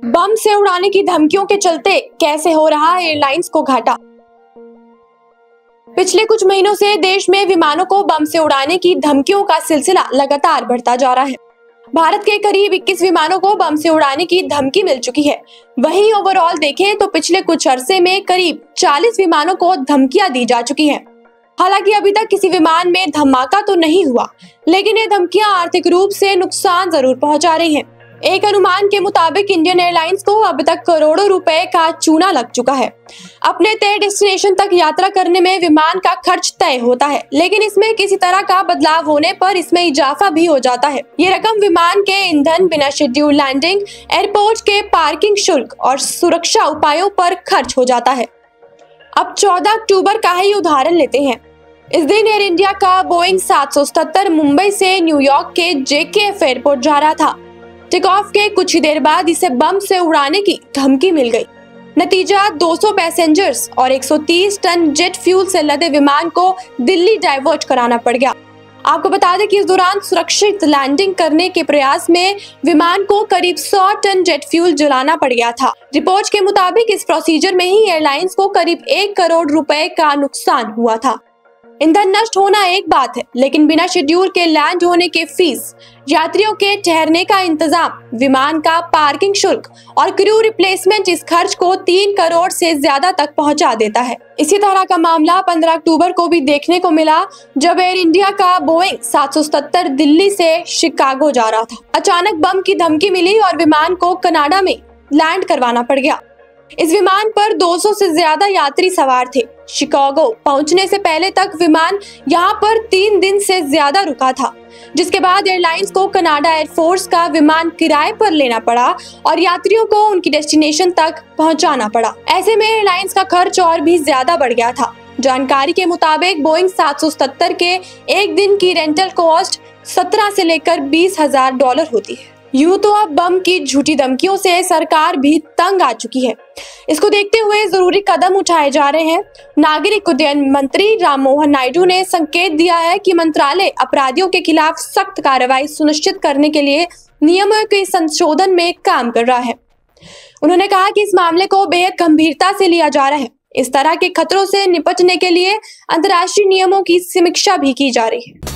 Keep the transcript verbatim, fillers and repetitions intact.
बम से उड़ाने की धमकियों के चलते कैसे हो रहा एयरलाइंस को घाटा। पिछले कुछ महीनों से देश में विमानों को बम से उड़ाने की धमकियों का सिलसिला लगातार बढ़ता जा रहा है। भारत के करीब इक्कीस विमानों को बम से उड़ाने की धमकी मिल चुकी है। वहीं ओवरऑल देखें तो पिछले कुछ अरसे में करीब चालीस विमानों को धमकियां दी जा चुकी हैं। हालांकि अभी तक किसी विमान में धमाका तो नहीं हुआ, लेकिन ये धमकियां आर्थिक रूप से नुकसान जरूर पहुंचा रही हैं। एक अनुमान के मुताबिक इंडियन एयरलाइंस को अब तक करोड़ों रुपए का चूना लग चुका है। अपने तय डेस्टिनेशन तक यात्रा करने में विमान का खर्च तय होता है, लेकिन इसमें किसी तरह का बदलाव होने पर इसमें इजाफा भी हो जाता है। ये रकम विमान के ईंधन, बिना शेड्यूल लैंडिंग, एयरपोर्ट के पार्किंग शुल्क और सुरक्षा उपायों पर खर्च हो जाता है। अब चौदह अक्टूबर का ही उदाहरण लेते हैं। इस दिन एयर इंडिया का बोइंग सात सौ सतहत्तर मुंबई से न्यूयॉर्क के जेकेएफ एयरपोर्ट जा रहा था। टेक ऑफ के कुछ ही देर बाद इसे बम से उड़ाने की धमकी मिल गई। नतीजा दो सौ पैसेंजर्स और एक सौ तीस टन जेट फ्यूल से लदे विमान को दिल्ली डाइवर्ट कराना पड़ गया। आपको बता दें कि इस दौरान सुरक्षित लैंडिंग करने के प्रयास में विमान को करीब सौ टन जेट फ्यूल जलाना पड़ गया था। रिपोर्ट के मुताबिक इस प्रोसीजर में ही एयरलाइंस को करीब एक करोड़ रुपए का नुकसान हुआ था। ईंधन नष्ट होना एक बात है, लेकिन बिना शेड्यूल के लैंड होने के फीस, यात्रियों के ठहरने का इंतजाम, विमान का पार्किंग शुल्क और क्रू रिप्लेसमेंट इस खर्च को तीन करोड़ से ज्यादा तक पहुंचा देता है। इसी तरह का मामला पंद्रह अक्टूबर को भी देखने को मिला, जब एयर इंडिया का बोइंग सात सौ सतहत्तर दिल्ली से शिकागो जा रहा था। अचानक बम की धमकी मिली और विमान को कनाडा में लैंड करवाना पड़ गया। इस विमान पर दो सौ से ज्यादा यात्री सवार थे। शिकागो पहुंचने से पहले तक विमान यहां पर तीन दिन से ज्यादा रुका था, जिसके बाद एयरलाइंस को कनाडा एयरफोर्स का विमान किराए पर लेना पड़ा और यात्रियों को उनकी डेस्टिनेशन तक पहुंचाना पड़ा। ऐसे में एयरलाइंस का खर्च और भी ज्यादा बढ़ गया था। जानकारी के मुताबिक बोइंग सात सौ सतहत्तर के एक दिन की रेंटल कॉस्ट सत्रह से लेकर बीस हजार डॉलर होती है। यूं तो अब बम की झूठी धमकियों से सरकार भी तंग आ चुकी है। इसको देखते हुए जरूरी कदम उठाए जा रहे हैं। नागरिक उड्डयन मंत्री राममोहन नायडू ने संकेत दिया है कि मंत्रालय अपराधियों के खिलाफ सख्त कार्रवाई सुनिश्चित करने के लिए नियमों के संशोधन में काम कर रहा है। उन्होंने कहा कि इस मामले को बेहद गंभीरता से लिया जा रहा है। इस तरह के खतरों से निपटने के लिए अंतर्राष्ट्रीय नियमों की समीक्षा भी की जा रही है।